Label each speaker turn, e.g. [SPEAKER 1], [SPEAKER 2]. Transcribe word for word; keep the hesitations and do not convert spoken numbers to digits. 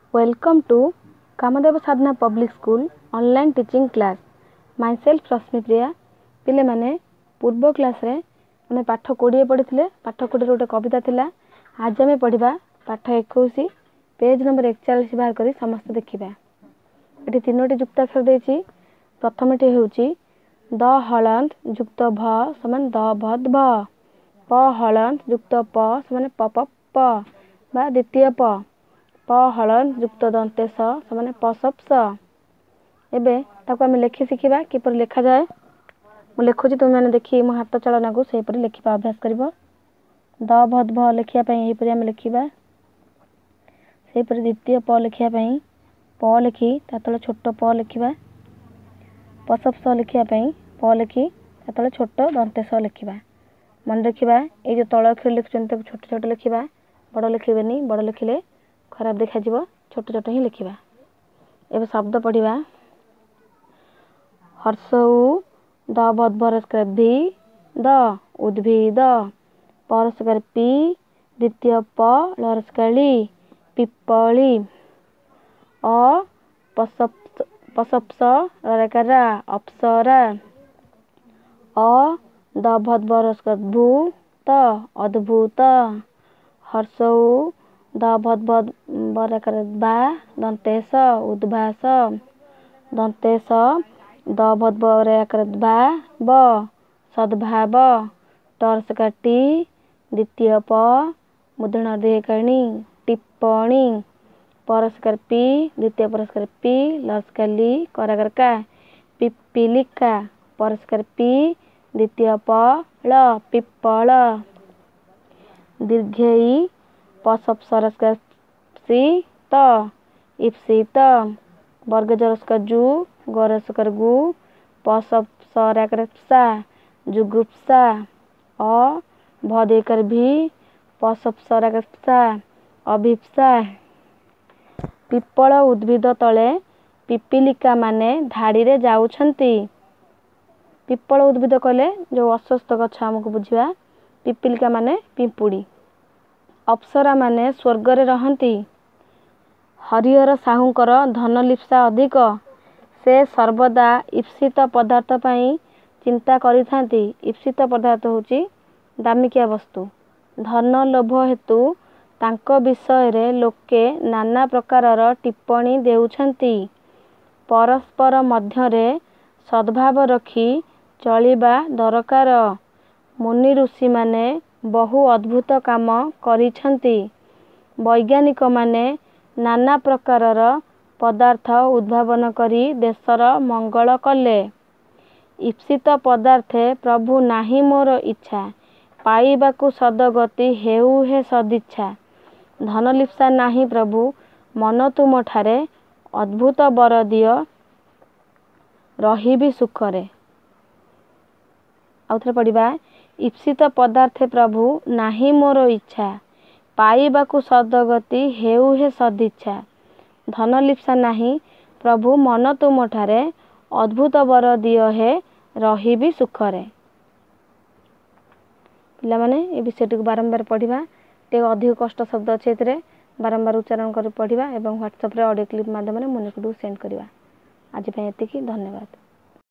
[SPEAKER 1] Welcome to Kamadeva Sadhana Public School online teaching class. Myself Rasmipriya. पिले माने पूर्व class रे हमें पाठ कोड़े पढ़ी पाठ कोड़े गोटे कविता थिला। आज आम पढ़ा पाठ इक्कीस पेज नंबर एकचालीस बाहर करी समस्त देखा। ये तीनोटी जुक्ताक्षर देछि। प्रथमटी होउछि द हलंत जुक्त भ समान द भद भ, प हलंत जुक्त प समान प प प बा द्वितीय प, प हलंत जुक्त दंते स समान प सप स। एबे ताको आम लेखि शिखिबा किपर लेखा जाए। मु लिखुची तुम मैंने देखी मो हाथ चलना को से परि लिखिबा अभ्यास करिवो। द भद भ लिखिया पई एही परि आम लिखिबा। से परि द्वितीय प लिखिया पई प लिखी ता तले छोट प लिखिबा। प सप स लिखिया पई प लिखी ता तले छोट दंते स लिखिबा। मन रखिबा ए जो तळ अक्षर लिखछन त छोट छोट लिखिबा, बड़ लिखिबेनी। बड़ लिखिले खराब देखा जिवो, छोट छोट ही लिखिबा। एबे शब्द पढ़िबा। हर्षऊ द भद भरस्कर भी द उद्भिद परस्कर पी द्वितीय प लरस्कर ली पिप्पली अ पसप पसप्स रकरा अप्सरा अ द भद भरस्कर भू त अद्भुत हर्षऊ द भद भद बरकर बा दंतेश उद्भास दंतेश द भद बरकर बा ब सद्भाव टर्सकर टी द्वितीय प मुद्रण देहकर्णी टिप्पणी परस्कर पी द्वितीय परस्कर पी लस्कर ली कराकर का पिप्पिलिका परस्कर पी द्वितीय प ल पिप्पल दीर्घई पसप सरस्कर सी त इप्सित वर्ग जरस्कर जू गरस्कर गु पसप सरकर सा जुगुप्सा अ भदेकर भी पसप सरकर सा अभिप्सा पिप्पल उद्भिद तले पिपिलिका माने धाड़ी रे जाउछंती। पिप्पल उद्भिद कहले जो अस्वस्थ गछ हमको बुझिबा। पिपिलिका माने पिंपुड़ी। अप्सरा माने स्वर्ग रे रहंती। हरिहर साहुंकर धन लिप्सा अधिक। से सर्वदा इप्सित पदार्थ पाई चिंता करिथांती। इप्सित पदार्थ होची दामिकिया वस्तु। धन लोभ हेतु तांको विषय रे लोके नाना प्रकारर टिप्पणी देउछंती। परस्पर मध्यरे सद्भाव रखी चलिबा दरकार। मुनि ऋषि माने बहु अद्भुत काम करिछंती। वैज्ञानिक माने नाना प्रकारर पदार्थ उद्भावन करी देशर मंगल कले। इप्सित पदार्थे प्रभु नाही मोर इच्छा पाइबाकु सदगति हेउ हे सदिच्छा। धन लिप्सा नाही प्रभु मन तुम ठारे अद्भुत बर दियो रहिबी सुखरे। आउथरे पढ़िबा। इप्सित पदार्थे प्रभु नाही मोर इच्छा पाइबाकु सदगति हेउ हे सदिच्छा। धन लिप्सा नाही प्रभु मन तुम ठारे अद्भुत बर दियो हे रहिबी सुखरे। पिला माने ए विषयटी बारंबार पढ़िबा। ते अधिक कष्ट शब्द अच्छे एथिरे बारंबार उच्चारण कर पढ़िबा एवं व्हाट्सएप रे ऑडियो क्लिप माध्यम रे मुनिकुडू सेंड करिबा। आज पय एतिकी धन्यवाद।